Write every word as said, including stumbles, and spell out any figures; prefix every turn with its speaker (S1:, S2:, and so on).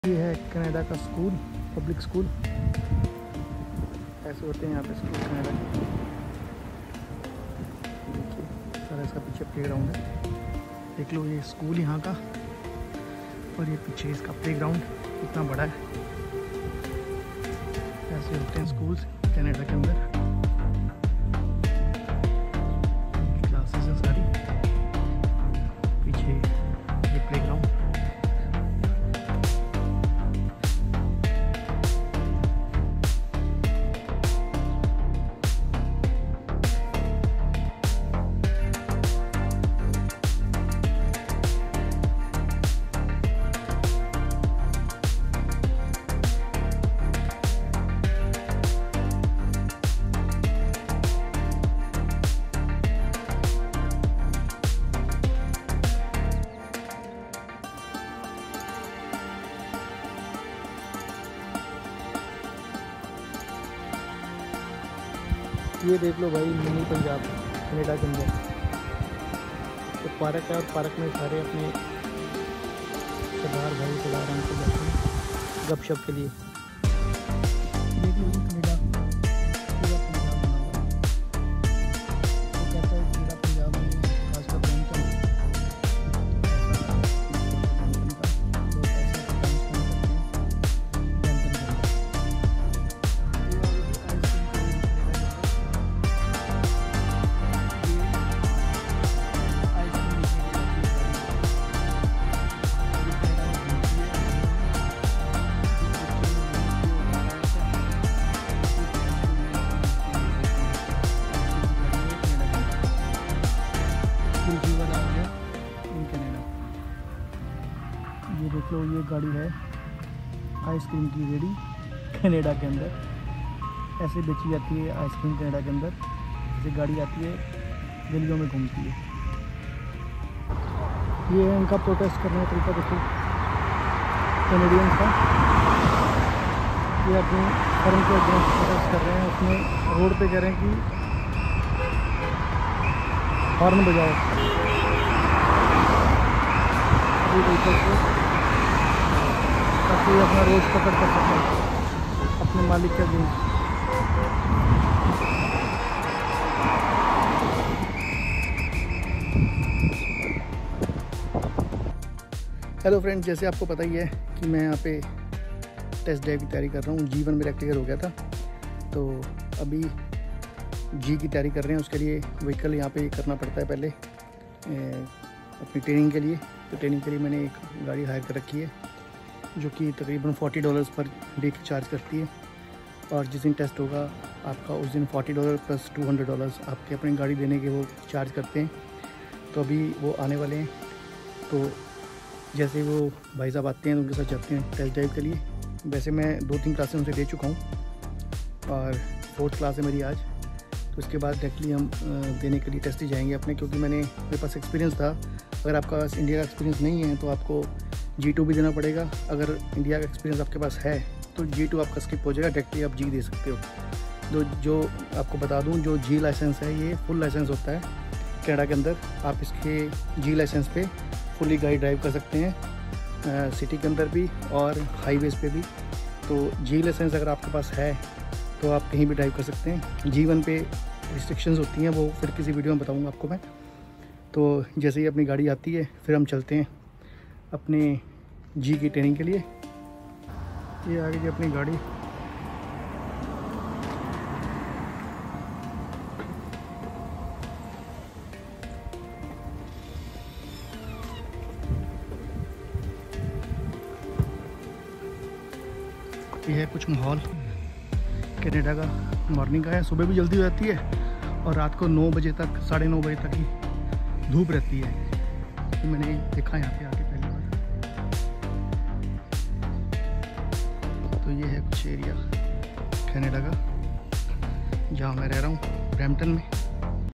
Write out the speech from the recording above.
S1: ये है कनाडा का स्कूल, पब्लिक स्कूल। ऐसे होते हैं यहाँ पे स्कूल कनाडा के। देखिए सारा इसका पीछे प्ले ग्राउंड है, देख लो ये स्कूल यहाँ का, और ये पीछे इसका प्ले ग्राउंड कितना बड़ा है। ऐसे होते हैं स्कूल्स कनाडा के अंदर। क्लासेस है सारी, पीछे ये प्ले ग्राउंड। ये देख लो भाई, मिनी पंजाब कनाडा के अंदर तो पार्क है, और पार्क में सारे अपने सरदार भाई सरदार हमको बैठे हैं गपशप के लिए। देख लो कनाडा पूरा पंजाब बना हुआ है, तो कहता है पूरा पंजाब में खासकर ब्रैम्पटन लोग ऐसा टाइम स्पेंड करते हैं ब्रैम्पटन के अंदर। ये देख लो, ये गाड़ी है आइसक्रीम की रेडी कनाडा के अंदर। ऐसे बेची जाती है आइसक्रीम कनाडा के अंदर। जैसे गाड़ी आती है गलियों में घूमती है। ये है इनका प्रोटेस्ट करने का तरीका, देखो कैनेडियंस का। ये अपने फर्म के अगेंस्ट प्रोटेस्ट कर रहे हैं। उसमें रोड पे कह रहे हैं कि हॉर्न बजाओ। ताकि अपना रोज पकड़ कर सकें अपने मालिक के अगेंस्ट। हेलो फ्रेंड्स, जैसे आपको पता ही है कि मैं यहाँ पे टेस्ट ड्राइव की तैयारी कर रहा हूँ। जी वन मेरा क्लियर हो गया था, तो अभी जी की तैयारी कर रहे हैं। उसके लिए व्हीकल यहाँ पे करना पड़ता है पहले ए, अपनी ट्रेनिंग के लिए। तो ट्रेनिंग के लिए मैंने एक गाड़ी हायर कर रखी है जो कि तकरीबन चालीस डॉलर्स पर डे की चार्ज करती है। और जिस दिन टेस्ट होगा आपका, उस दिन चालीस डॉलर प्लस दो सौ डॉलर्स आपके अपनी गाड़ी देने के वो चार्ज करते हैं। तो अभी वो आने वाले हैं, तो जैसे वो भाई साहब आते हैं तो उनके साथ जाते हैं टेस्ट ड्राइव के लिए। वैसे मैं दो तीन क्लासें उनसे दे चुका हूँ और फोर्थ क्लास है मेरी आज। तो इसके बाद डायरेक्टली हम देने के लिए टेस्ट ही जाएंगे अपने, क्योंकि मैंने मेरे पास एक्सपीरियंस था। अगर आपका इंडिया का एक्सपीरियंस नहीं है तो आपको जी टू भी देना पड़ेगा। अगर इंडिया का एक्सपीरियंस आपके पास है तो जी टू आपका स्किप हो जाएगा, डायरेक्टली आप जी दे सकते हो। तो जो आपको बता दूं, जो जी लाइसेंस है ये फुल लाइसेंस होता है कनाडा के अंदर। आप इसके जी लाइसेंस पे फुली गाड़ी ड्राइव कर सकते हैं, सिटी के अंदर भी और हाईवेज़ पे भी। तो जी लाइसेंस अगर आपके पास है तो आप कहीं भी ड्राइव कर सकते हैं। जी वन पे रिस्ट्रिक्शंस होती हैं, वो फिर किसी वीडियो में बताऊँगा आपको मैं। तो जैसे ही अपनी गाड़ी आती है फिर हम चलते हैं अपने जी की ट्रेनिंग के लिए। ये आ गई अपनी गाड़ी। ये है कुछ माहौल कनाडा का मॉर्निंग का है। सुबह भी जल्दी हो जाती है और रात को नौ बजे तक, साढ़े नौ बजे तक ही धूप रहती है। तो मैंने देखा यहाँ पे आके पहली बार। तो ये है कुछ एरिया कनाडा का जहाँ मैं रह रहा हूँ, ब्रैम्पटन में।